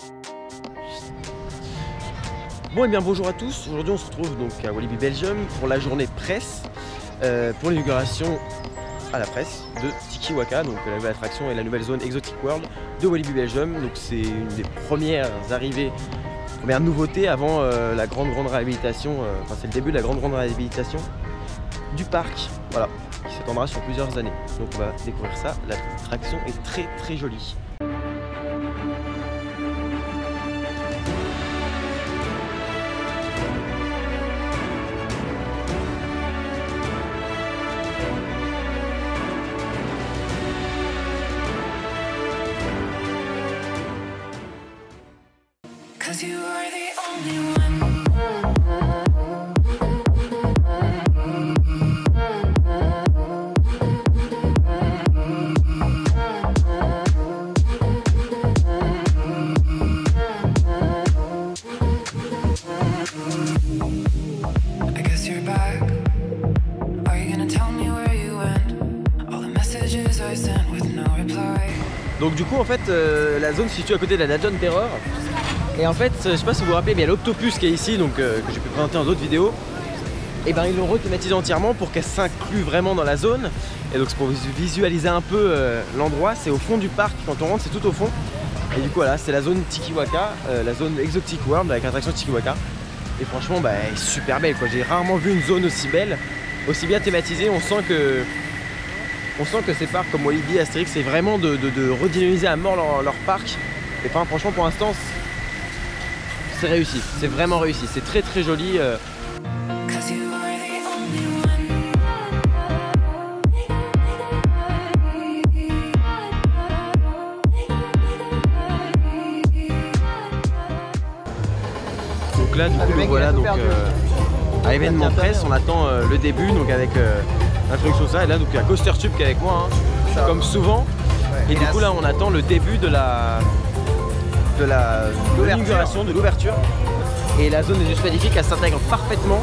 Bon et bien bonjour à tous, aujourd'hui on se retrouve donc à Walibi Belgium pour la journée presse, pour l'inauguration à la presse de Tiki Waka, donc la nouvelle attraction et la nouvelle zone Exotic World de Walibi Belgium. Donc c'est une des premières arrivées, première nouveauté avant la grande réhabilitation, enfin c'est le début de la grande réhabilitation du parc, voilà, qui s'étendra sur plusieurs années. Donc on va découvrir ça, l'attraction est très jolie. Donc du coup en fait la zone se situe à côté de la Dungeon Terror. Et en fait je sais pas si vous vous rappelez, mais il y a l'Octopus qui est ici, donc que j'ai pu présenter dans d'autres vidéos. Et ben ils l'ont rethématisé entièrement pour qu'elle s'inclue vraiment dans la zone. Et donc c'est pour visualiser un peu l'endroit, c'est au fond du parc, quand on rentre c'est tout au fond. Et du coup voilà, c'est la zone Tiki Waka, la zone Exotic World avec l'attraction Tiki Waka. Et franchement bah, elle est super belle quoi, j'ai rarement vu une zone aussi belle, aussi bien thématisée. On sent que ces parcs comme Walibi, Astérix, c'est vraiment de redynamiser à mort leur parc. Et enfin, franchement, pour l'instant, c'est réussi. C'est vraiment réussi. C'est très joli. Donc là, du coup, nous voilà donc à l'événement presse. On attend le début, donc avec l'introduction de ça. Et là, donc il y a Coaster Tube qui est avec moi, hein, comme souvent. Ouais, et du coup, là, on attend le début de l'inauguration, de l'ouverture. Et la zone est juste magnifique, elle s'intègre parfaitement.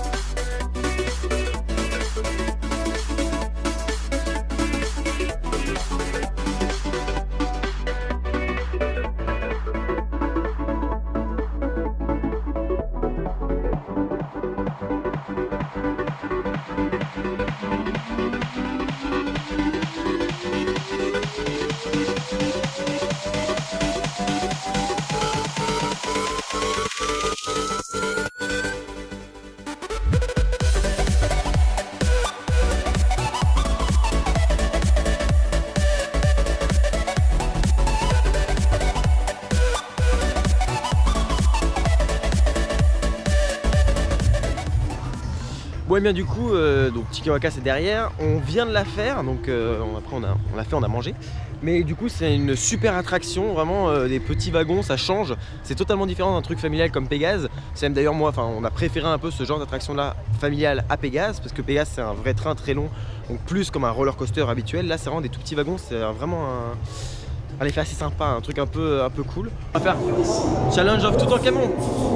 Bon et bien du coup, donc Tiki Waka c'est derrière, on vient de la faire, donc après on l'a fait, on a mangé. Mais du coup c'est une super attraction, vraiment des petits wagons, ça change. C'est totalement différent d'un truc familial comme Pégase. C'est même d'ailleurs moi, on a préféré un peu ce genre d'attraction là familiale à Pégase, parce que Pégase c'est un vrai train très long, donc plus comme un roller coaster habituel. Là c'est vraiment des tout petits wagons, c'est vraiment un effet assez sympa, un truc un peu cool. On va faire Challenge of Toutankhamon.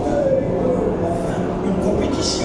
Une compétition.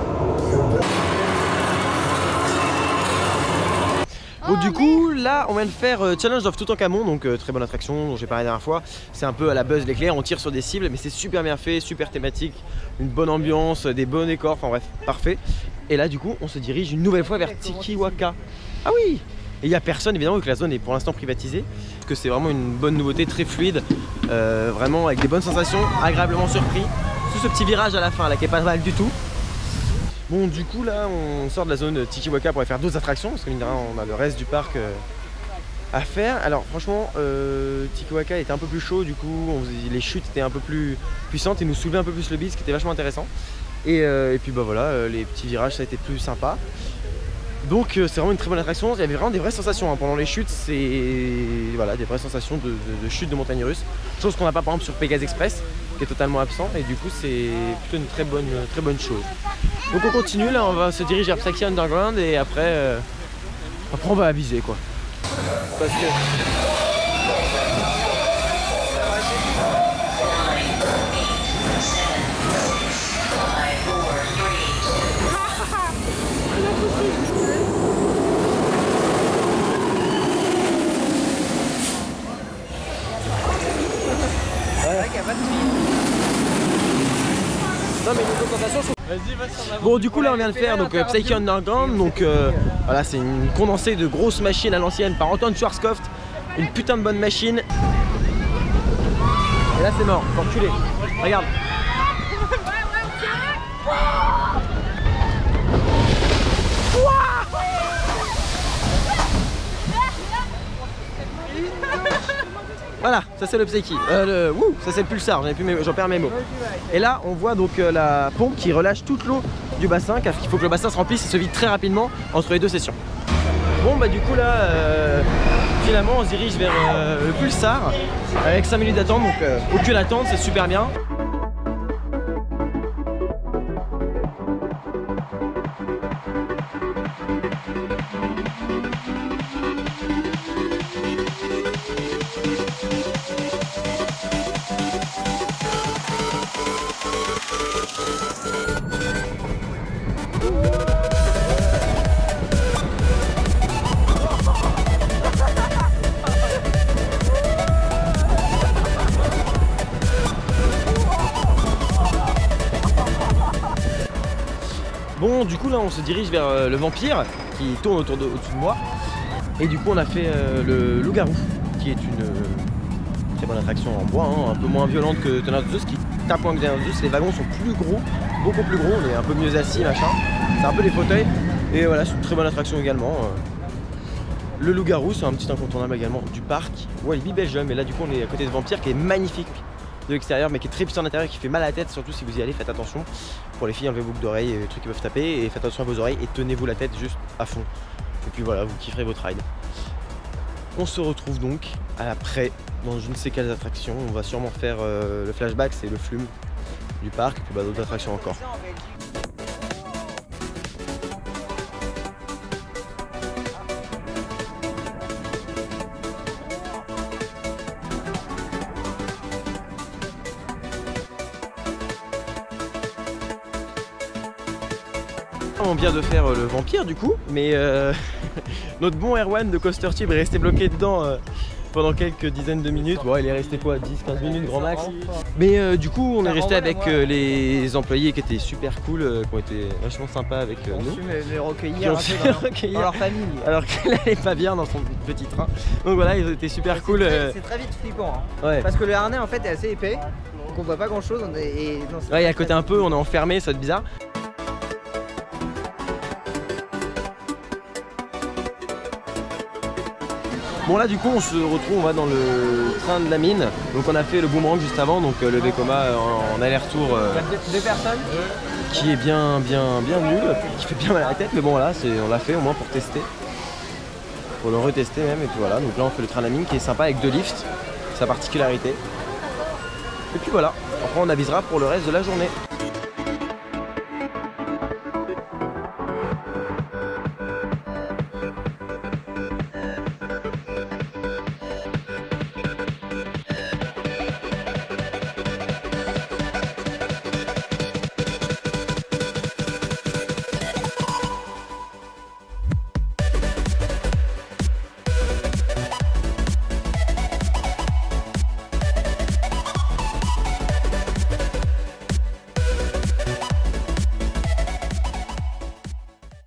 Bon du coup là on vient de faire Challenge of Toutankhamon, donc très bonne attraction dont j'ai parlé la dernière fois. C'est un peu à la Buzz l'éclair, on tire sur des cibles mais c'est super bien fait, super thématique, une bonne ambiance, des bons décors, enfin bref, parfait. Et là du coup on se dirige une nouvelle fois vers Tiki Waka. Ah oui. Et il n'y a personne évidemment vu que la zone est pour l'instant privatisée. Parce que c'est vraiment une bonne nouveauté, très fluide, vraiment avec des bonnes sensations, agréablement surpris. Tout ce petit virage à la fin là qui est pas mal du tout. Bon du coup là on sort de la zone Tiki Waka pour aller faire d'autres attractions parce que mine de rien on a le reste du parc à faire. Alors franchement Tiki Waka était un peu plus chaud, du coup les chutes étaient un peu plus puissantes et nous soulevaient un peu plus le bide, ce qui était vachement intéressant. Et puis bah voilà, les petits virages ça a été plus sympa. Donc c'est vraiment une très bonne attraction, il y avait vraiment des vraies sensations hein. Pendant les chutes, c'est voilà, des vraies sensations de chute de montagne russe. Chose qu'on n'a pas par exemple sur Pégase Express qui est totalement absent, et du coup c'est plutôt une très bonne chose. Donc on continue, là on va se diriger vers Psyche Underground et après on va aviser quoi. Parce que... vrai qu'il n'y a pas de fil. Non mais les augmentations sont... Vas-y, va sur la. Bon du coup là on vient de faire donc Psyche Underground, donc voilà c'est une condensée de grosses machines à l'ancienne par Antoine Schwarzkopf, une putain de bonne machine. Et là c'est mort, faut reculer. Regarde. Voilà, ça c'est le Psyche. Ça c'est le pulsar, j'en perds mes mots. Et là on voit donc la pompe qui relâche toute l'eau du bassin, car il faut que le bassin se remplisse et se vide très rapidement entre les deux sessions. Bon bah du coup là finalement on se dirige vers le pulsar avec 5 minutes d'attente, donc aucune attente, c'est super bien. Bon du coup là on se dirige vers le vampire qui tourne au-dessus de moi. Et du coup on a fait le loup-garou qui est une très bonne attraction en bois, hein, un peu moins violente que Tonnerre de Zeus, qui tape moins que Tonnerre de Zeus. Les wagons sont plus gros, beaucoup plus gros, on est un peu mieux assis machin. C'est un peu des fauteuils. Et voilà, c'est une très bonne attraction également. Le loup-garou c'est un petit incontournable également du parc. Walibi Belgium, et là du coup on est à côté de Vampire qui est magnifique de l'extérieur mais qui est très puissant à l'intérieur, qui fait mal à la tête, surtout si vous y allez, faites attention. Pour les filles, enlevez vos boucles d'oreilles et les trucs qui peuvent taper, et faites attention à vos oreilles et tenez-vous la tête juste à fond. Et puis voilà, vous kifferez votre ride. On se retrouve donc après dans je ne sais quelles attractions. On va sûrement faire le flashback, c'est le flume du parc, et puis d'autres attractions encore. On vient de faire le vampire du coup, mais notre bon Erwan de Coaster Tube est resté bloqué dedans pendant quelques dizaines de minutes. Bon, il est resté quoi, 10-15 minutes grand max. Mais du coup on est resté avec les employés qui étaient super cool, qui ont été vachement sympas avec nous. Les recueillir un peu dans leur famille. Alors qu'elle allait pas bien dans son petit train. Donc voilà, ils ont été super cool. C'est très vite flippant. Hein. Ouais. Parce que le harnais en fait est assez épais, donc on voit pas grand chose. Et ouais, à côté un peu, on est enfermé, ça va être bizarre. Bon là du coup on se retrouve, on va dans le train de la mine. Donc on a fait le boomerang juste avant, donc le Vekoma en aller-retour. Deux personnes. Qui est bien nul, qui fait bien mal à la tête, mais bon là on l'a fait au moins pour tester. Pour le retester même, et puis voilà. Donc là on fait le train de la mine qui est sympa avec 2 lifts, sa particularité. Et puis voilà, après on avisera pour le reste de la journée.